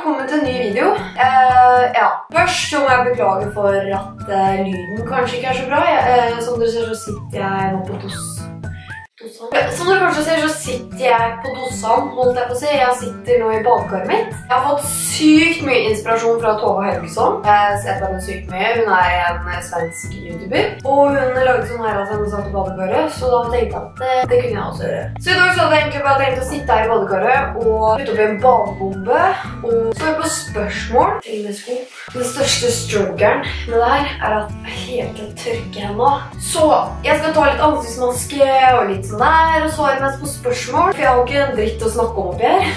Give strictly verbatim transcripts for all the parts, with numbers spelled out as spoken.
velkommen til en ny video. Uh, ja, først så må jeg beklage for at uh, lyden kanskje ikke er så bra. Uh, som dere ser så sitter jeg nå på dos. Som dere kanskje ser så sitter jeg på dosan, holdt jeg på å si. Jeg sitter nå i badekaret mitt. Jeg har fått sykt mye inspirasjon fra Tove Helgesson. Jeg ser på henne sykt mye. Hun er en svensk YouTuber. Og hun lagde sånn her at henne satt i badekaret, så da tenkte jeg at det, det kunne jeg også gjøre. Så i dag så hadde jeg egentlig bare tenkt å sitte her i badekaret og putte opp i en badebombe og svare på spørsmål til med sko. Den største struggeren med det her er at jeg helt til å tørke henne. Så jeg skal ta litt ansiktsmaske og litt sånn der og svare mest på spørsmål, for jeg har jo ikke en dritt å snakke om oppi her.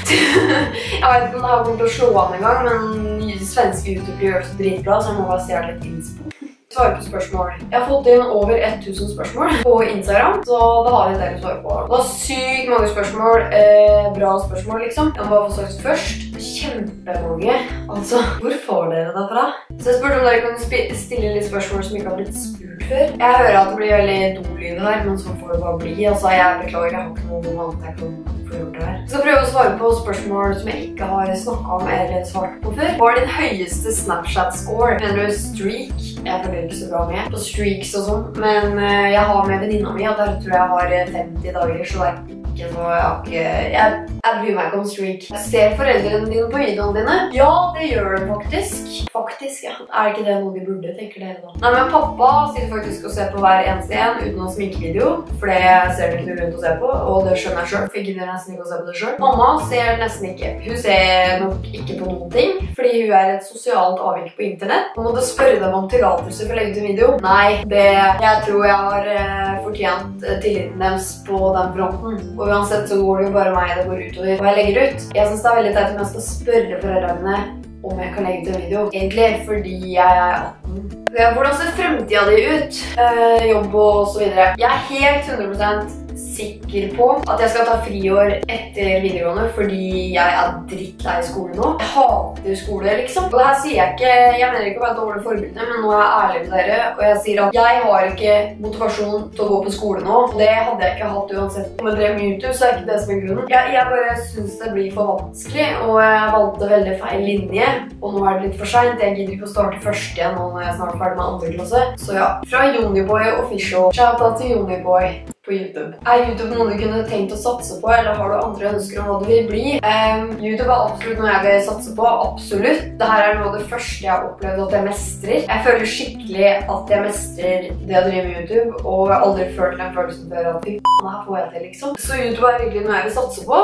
Jeg vet ikke om det har kommet til å slå an en gang, men svenske YouTuber gjør det så dritbra, så jeg må bare se litt innspo. Svare på spørsmål. Jeg har fått inn over tusen spørsmål på Instagram, så da har vi en del å svare på. Det var sykt mange spørsmål, eh, bra spørsmål liksom. Jeg må bare få sagt først. Kjempemange. Altså, hvor får dere det fra? Så jeg spurte om dere kunne stille litt spørsmål som ikke har blitt spurt før. Jeg hører at det blir veldig dolyd her, men så får det bare bli. Altså, jeg beklager, jeg har ikke noe annet jeg kan få gjort det her. Jeg skal prøve å svare på spørsmål som jeg ikke har snakket om eller svart på før. Hva er din høyeste Snapchat-score? Mener du streak? Jeg følger ikke så bra med på streaks og sånn, men jeg har med venninna mi, og der tror jeg har femti dager, så det er ikke så jeg har ikke... Jeg, jeg bryr meg ikke om streak. Jeg ser foreldrene dine på videoene dine. Ja, det gjør de faktisk. Faktisk, ja. Er ikke det noe de burde, tenker dere da? Nei, men pappa sitter faktisk og ser på hver eneste en uten å sminkevideo, for det ser det ikke noe rundt å se på, og det skjønner jeg selv, for jeg gidder nesten ikke å se på det selv. Mamma ser nesten ikke. Hun ser nok ikke på noen ting, fordi hun er et sosialt avvik på internett. Hun måtte spørre dem om tillatelse for å legge til video. Nei, det... Jeg tror jeg har eh, fortjent tilliten deres på den fronten. Og uansett så går det jo bare meg det går utover hva jeg legger ut. Jeg synes det er veldig teit om jeg skal spørre foreldrene om jeg kan legge til en video. Egentlig fordi jeg er atten. Hvordan ser fremtiden din ut? Eh, jobb og så videre. Jeg er helt hundre prosent sikker på at jeg skal ta friår etter videregående fordi jeg er drittlei skole nå. Jeg hater skole, liksom. Og det her sier jeg ikke, jeg mener ikke å være et dårlig forbilde, men nå er jeg ærlig med dere, og jeg sier at jeg har ikke motivasjon til å gå på skole nå, og det hadde jeg ikke hatt uansett. Om jeg drev med YouTube, så er ikke det som er grunnen. Jeg, jeg bare synes det blir for vanskelig, og jeg valgte veldig feil linje, og nå er det litt for sent. Jeg gidder ikke å starte først igjen nå når jeg snart er ferdig med andre klasse. Så ja, fra Joniboy Official. Shout out til Joniboy på YouTube. Er YouTube noe du kunne tenkt å satse på, eller har du andre ønsker om hva du vil bli? Um, YouTube er absolutt noe jeg vil satse på, absolutt. Dette er noe av det første jeg har opplevd at jeg mestrer. Jeg føler skikkelig at jeg mestrer det å drive med YouTube, og jeg har aldri følt den følelsen før at fy f***, det her får jeg til liksom. Så YouTube er virkelig noe jeg vil satse på,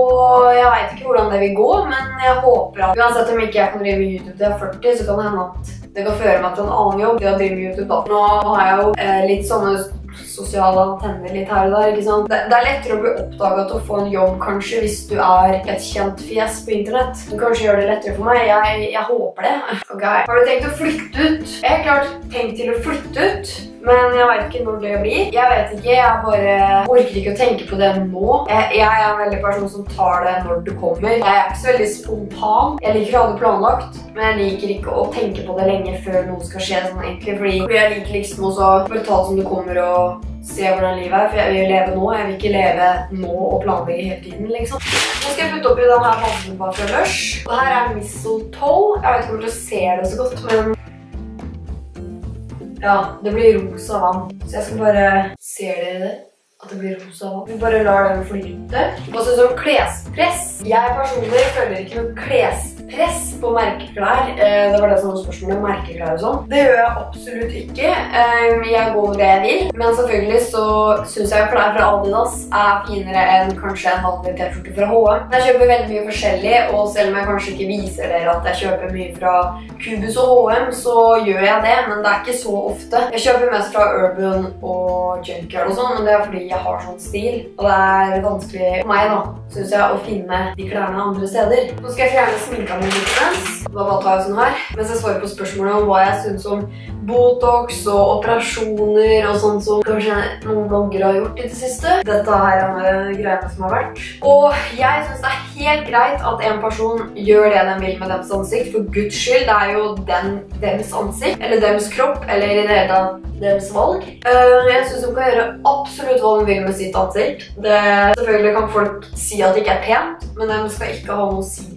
og jeg vet ikke hvordan det vil gå, men jeg håper at uansett om ikke jeg kan drive med YouTube til jeg er førti, så kan det hende at det kan føre meg til en annen jobb, det å drive med YouTube da. Nå har jeg jo eh, litt sånne sosiale antenner litt her og der, ikke sant? Det, det er lettere å bli oppdaget å få en jobb kanskje hvis du er et kjent fjes på internett. Du kanskje gjør det lettere for meg, jeg, jeg håper det. Ok, har du tenkt å flytte ut? Jeg har klart tenkt til å flytte ut, men jeg vet ikke når det blir. Jeg vet ikke, jeg bare orker ikke å tenke på det nå. Jeg, jeg er en veldig person som tar det når det kommer. Jeg er ikke så veldig spontan. Jeg liker å ha det planlagt, men jeg liker ikke å tenke på det lenge før noe skal skje sånn egentlig, fordi, fordi jeg liker liksom også bare ta det som det kommer og se hvordan livet er, for jeg vil leve nå. Jeg vil ikke leve nå og planlegge hele tiden, liksom. Nå skal jeg putte opp i denne vannbomba fra Lush. Og her er mistletoe. Jeg vet ikke om dere ser det så godt, men ja, det blir rosa vann. Så jeg skal bare... Ser dere det? At det blir rosa vann. Vi bare lar den flyte. Og så sånn klespress. Jeg personlig føler ikke noe klespress på merkeklær. Det var det som var spørsmålet, merkeklær og sånn. Det gjør jeg absolutt ikke. Jeg går hvor det jeg vil. Men selvfølgelig så synes jeg klær fra Adidas er finere enn kanskje en vanlig t-skjorte fra H og M. Jeg kjøper veldig mye forskjellig, og selv om jeg kanskje ikke viser dere at jeg kjøper mye fra Cubus og H og M, så gjør jeg det, men det er ikke så ofte. Jeg kjøper mest fra Urban og Junkyard og sånn, men det er fordi jeg har sånn stil, og det er vanskelig for meg da, synes jeg, å finne de klærne andre steder. Nå skal jeg fjerne sminka min litt mens. Da bare tar jeg sånn her, mens jeg svarer på spørsmålet om hva jeg synes om Botox og operasjoner og sånt som kanskje noen bloggere har gjort i det siste. Dette her er med greiene som har vært. Og jeg synes det er helt greit at en person gjør det den vil med deres ansikt, for Guds skyld, det er jo den, deres ansikt, eller deres kropp, eller i det hele tatt deres valg. Uh, jeg synes de kan gjøre absolutt hva de vil med sitt ansikt. Det, selvfølgelig kan folk si at det ikke er pent, men de skal ikke ha noe å si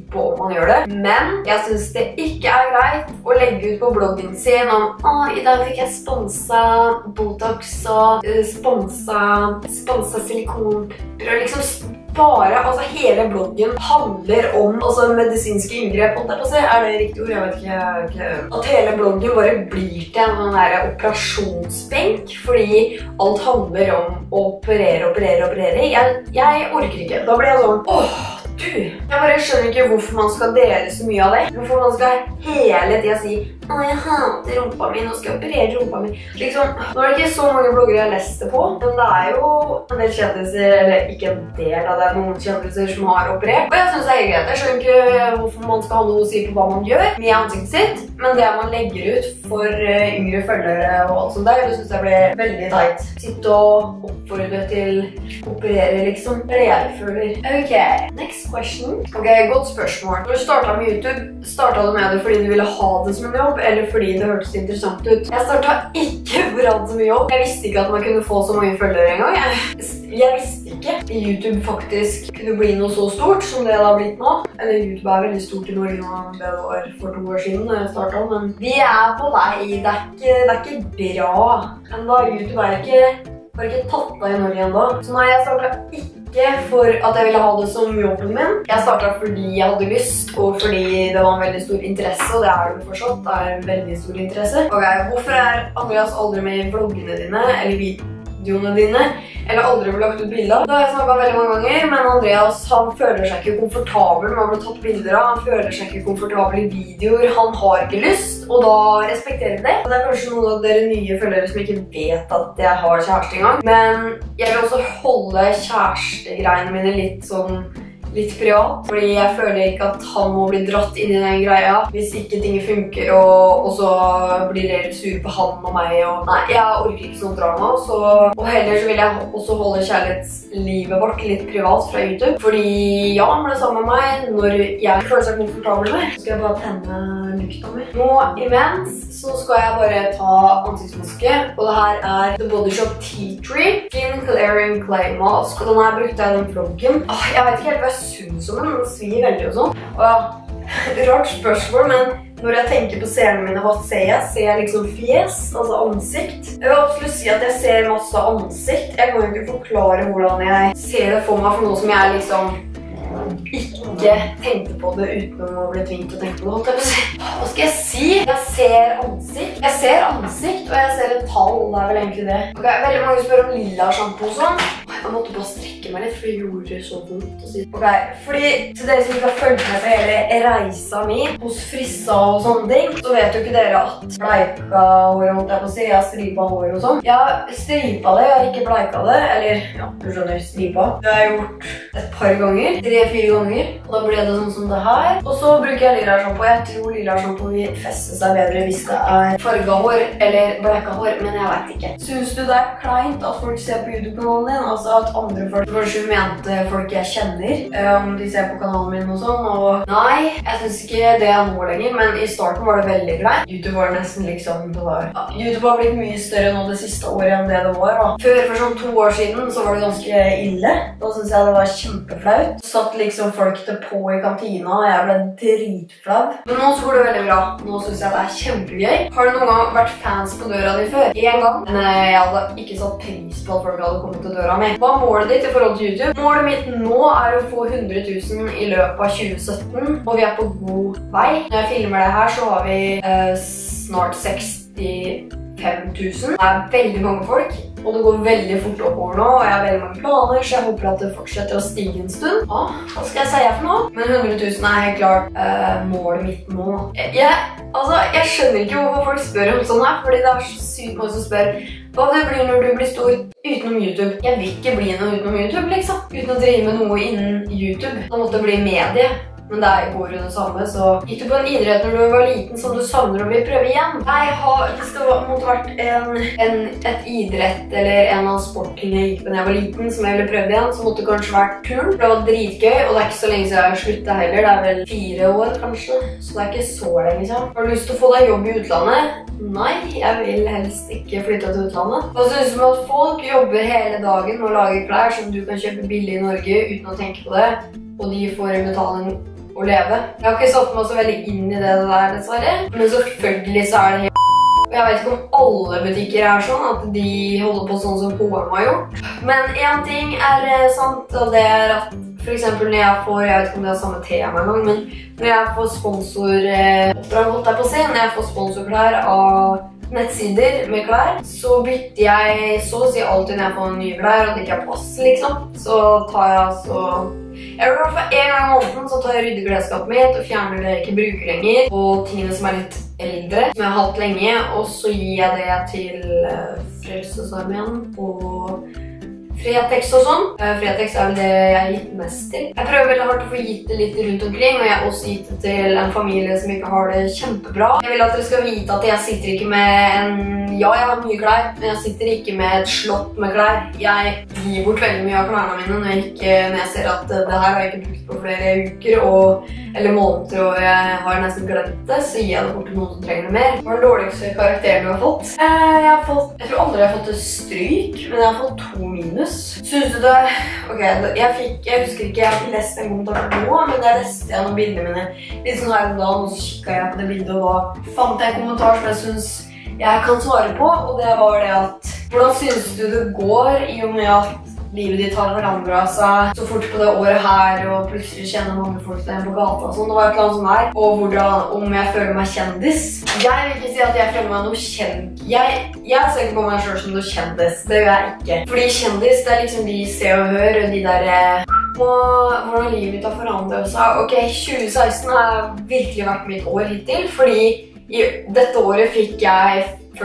på om man gjør det. Men jeg synes det ikke er greit å legge ut på bloggen sin om «Åh, i dag fikk jeg sponsa Botox og uh, sponsa, sponsa silikonpupper», og liksom bare, altså hele bloggen handler om altså medisinske inngrep, er det riktig ord? Jeg vet ikke, ikke. At hele bloggen bare blir til en sånn der operasjonsbenk, fordi alt handler om å operere, operere, operere. Jeg, jeg orker ikke. Da blir jeg sånn, åh, du, jeg bare skjønner ikke hvorfor man skal dele så mye av det. Hvorfor man skal hele tiden si, å, jeg hater rumpa mi, nå skal jeg operere rumpa mi. Liksom, nå er det ikke så mange bloggere jeg har lest det på, men det er jo en del kjendiser, eller ikke en del av det, noen kjendiser som har operert. Og jeg synes det er helt greit. Jeg skjønner ikke hvorfor man skal ha noe å si på hva man gjør med ansiktet sitt, men det man legger ut for yngre følgere og alt sånt der, det synes jeg ble veldig teit. Sitte og oppfordre til å operere, liksom. Det er det jeg føler. Ok, next question. Ok, godt spørsmål. Når du startet med YouTube, startet du med det fordi du ville ha det som en jobb, eller fordi det hørtes interessant ut? Jeg startet ikke for å ha det som en jobb. Jeg visste ikke at man kunne få så mange følgere en gang. Jeg, jeg visste ikke at YouTube faktisk kunne bli noe så stort som det det har blitt nå. Eller YouTube er veldig stort i Norge nå, det var for to år siden da jeg startet, men vi er på vei. Det er ikke, det er ikke bra. Enda YouTube er ikke, var ikke tatt av i Norge enda. Så nei, jeg startet ikke for at jeg ville ha det som jobben min. Jeg startet fordi jeg hadde lyst, og fordi det var en veldig stor interesse, og det er det fortsatt. Det er en veldig stor interesse. Ok, hvorfor er Andreas aldri med i vloggene dine, eller videoene dine, eller aldri ble lagt ut bilder? Det har jeg snakket veldig mange ganger, men Andreas, han føler seg ikke komfortabel med å bli tatt bilder av. Han føler seg ikke komfortabel i videoer. Han har ikke lyst, og da respekterer vi det. Og det er kanskje noen av dere nye følgere som ikke vet at jeg har kjæreste engang. Men jeg vil også holde kjærestegreiene mine litt sånn litt privat, fordi jeg føler ikke at han må bli dratt inn i den greia hvis ikke ting funker, og, og så blir det litt sur på han og meg, og nei, jeg orker ikke sånn drama, så, og heller så vil jeg også holde kjærlighetslivet vårt litt privat fra YouTube, fordi ja, han ble sammen med meg når jeg føler seg komfortabel med, så skal jeg bare tenne lukta mi. Nå imens så skal jeg bare ta ansiktsmaske, og det her er The Body Shop Tea Tree Skin Clearing Clay Mask, og den her brukte jeg i den vloggen. Åh, jeg vet ikke helt hva jeg synes om den, den svir veldig og sånn. Og ja, rart spørsmål, men når jeg tenker på scenene mine, hva ser jeg? Ser jeg liksom fjes, altså ansikt? Jeg vil absolutt si at jeg ser masse ansikt. Jeg kan jo ikke forklare hvordan jeg ser det for meg for noe som jeg liksom ikke tenkte på det uten å bli tvingt til å tenke på det. Hva skal jeg si? Jeg ser ansikt. Jeg ser ansikt, og jeg ser et tall, det er vel egentlig det. Ok, veldig mange spør om lilla shampoo og sånn. Jeg måtte bare strekke meg litt, for det gjorde så vondt å si. Ok, fordi til dere som ikke har følt med på hele reisa mi hos Frissa og sånne ting, så vet jo ikke dere at bleika hår, holdt jeg på å si, jeg har stripa hår og sånn. Jeg har stripa det, jeg har ikke bleika det, eller ja, du skjønner, stripa. Det har jeg gjort et par ganger, tre-fire ganger, og da ble det sånn som det her. Og så bruker jeg lilla shampoo. Jeg tror lilla shampoo vil feste seg bedre hvis det er farga hår eller bleika hår, men jeg vet ikke. Synes du det er kleint at folk ser på YouTube-kanalen din? Altså at andre folk, kanskje mente folk jeg kjenner, om de ser på kanalen min og sånn, og nei, jeg synes ikke det er nå lenger, men i starten var det veldig greit. YouTube var nesten liksom, det var, ja, YouTube har blitt mye større nå det siste året enn det det var, og før for sånn to år siden så var det ganske ille. Da synes jeg det var kjempeflaut. Satt liksom folk til på i kantina, og jeg ble dritflau. Men nå så går det veldig bra. Nå synes jeg det er kjempegøy. Har du noen gang vært fans på døra di før? En gang. Men jeg hadde ikke satt pris på at folk hadde kommet til døra mi. Hva er målet ditt i forhold til YouTube? Målet mitt nå er å få hundre tusen i løpet av tjue sytten, og vi er på god vei. Når jeg filmer det her så har vi eh, snart sekstifem tusen. Det er veldig mange folk, og det går veldig fort oppover nå, og jeg har veldig mange planer, så jeg håper at det fortsetter å stige en stund. Ja, hva skal jeg si her for noe? Men hundre tusen er helt klart eh, målet mitt nå. Jeg, altså, jeg skjønner ikke hvorfor folk spør om sånn her, fordi det er så sykt mange som spør hva det blir når du blir stor utenom YouTube. Jeg vil ikke bli noe utenom YouTube, liksom. Uten å drive med noe innen YouTube. Da måtte det bli medie. Men det går jo det samme, så gikk du på en idrett når du var liten som du savner og vil prøve igjen? Jeg har, hvis det måtte vært en, en, et idrett eller en av sportene jeg gikk på når jeg var liten som jeg ville prøve igjen, så måtte det kanskje vært turn. Det var dritgøy, og det er ikke så lenge siden jeg sluttet heller. Det er vel fire år kanskje, så det er ikke så lenge siden. Har du lyst til å få deg jobb i utlandet? Nei, jeg vil helst ikke flytte til utlandet. Hva synes du om at folk jobber hele dagen med å lage klær som du kan kjøpe billig i Norge uten å tenke på det, og de får en betaling å leve. Jeg har ikke satt meg så veldig inn i det der, dessverre. Men selvfølgelig så er det helt... Jeg vet ikke om alle butikker er sånn, at de holder på sånn som H og M har gjort. Men en ting er sant, og det er at for eksempel når jeg får, jeg vet ikke om det er samme tema en gang, men når jeg får sponsoroppdrag, holdt jeg på å si, når jeg får sponsorklær av nettsider med klær, så bytter jeg så å si alltid når jeg får nye klær, og det ikke er plass, liksom. Så tar jeg altså... Jeg gjør det i hvert fall en gang i måneden, så tar jeg ryddeklesskapet mitt og fjerner det jeg ikke bruker lenger, og tingene som er litt eldre, som jeg har hatt lenge, og så gir jeg det til uh, Frelsesarmeen og Fretex og sånn. Uh, Fretex er vel det jeg har gitt mest til. Jeg prøver veldig hardt å få gitt det litt rundt omkring, og jeg har også gitt det til en familie som ikke har det kjempebra. Jeg vil at dere skal vite at jeg sitter ikke med en... Ja, jeg har mye klær, men jeg sitter ikke med et slott med klær. Jeg gir bort veldig mye av klærne mine når jeg, ikke, når jeg ser at det her har jeg ikke brukt på flere uker og, eller måneder, og jeg har nesten glemt det, så gir jeg det bort til noen som trenger det mer. Hva er den dårligste karakteren du har fått? Jeg har fått... Jeg tror aldri jeg har fått et stryk, men jeg har fått to minus. Synes du det? Ok, jeg fikk... Jeg husker ikke, jeg har ikke lest en kommentar nå, men jeg leste jeg noen bildene mine litt sånn her om dagen, og så kikket jeg på det bildet, og da fant jeg en kommentar som jeg synes jeg kan svare på, og det var det at hvordan synes du det går i og med at livet ditt har forandret seg så fort på det året her, og plutselig kjenner mange folk der på gata og sånn. Det var et eller annet sånn her, og hvordan, om jeg føler meg kjendis. Jeg vil ikke si at jeg føler meg noe kjent. Jeg, jeg ser ikke på meg selv som noe kjendis, det gjør jeg ikke. Fordi kjendis, det er liksom de Se og Hør, og de der... Og hvordan livet mitt har forandret seg. Ok, tjue seksten har virkelig vært mitt år hittil, fordi i dette året fikk jeg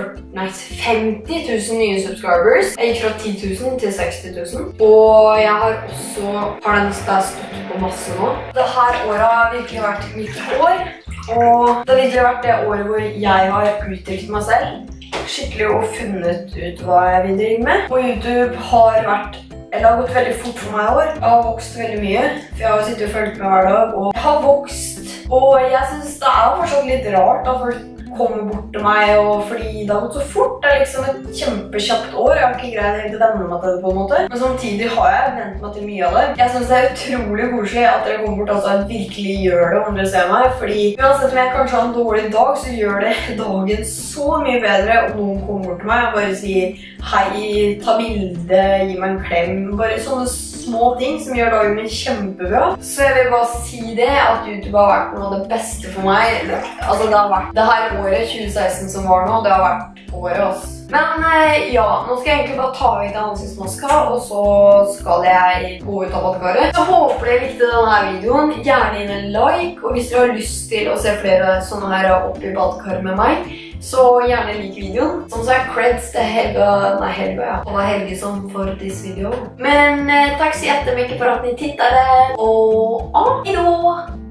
femti tusen nye subscribers. Jeg gikk fra ti tusen til seksti tusen. Og jeg har også har den stått på masse nå. Dette året har virkelig vært mitt år. Og det har virkelig vært det året hvor jeg har uttrykt meg selv skikkelig og funnet ut hva jeg vil drive med. Og YouTube har vært Eller har gått veldig fort for meg i år. Jeg har vokst veldig mye, for jeg har sittet og følt med hver dag, og jeg har vokst. Og jeg synes det er fortsatt litt rart at folk kommer bort til meg, og fordi det har gått så fort. Det er liksom et kjempekjapt år. Jeg har ikke greid helt å venne meg til det på en måte. Men samtidig har jeg vent meg til mye av det. Jeg synes det er utrolig koselig at dere kommer bort, altså at jeg virkelig gjør det om dere ser meg. Fordi uansett om jeg kanskje har en dårlig dag, så gjør det dagen så mye bedre om noen kommer bort til meg og bare sier hei, ta bilde, gi meg en klem. Bare sånne små ting som gjør dagen min kjempebra. Så jeg vil bare si det, at YouTube har vært noe av det beste for meg. Altså det har vært det her året, tjue seksten som var nå, det har vært året også. Men ja, nå skal jeg egentlig bare ta ut ansiktsmaska, og så skal jeg gå ut av badekaret. Så håper dere likte denne videoen. Gjerne inn en like, og hvis dere har lyst til å se flere sånne her oppe i badekaret med meg, så gjerne like videoen. Som sagt, creds til Helga, nei Helga ja, og Helge som for this video. Men eh, takk så jättemycket for at ni tittade, og ah, hejdå!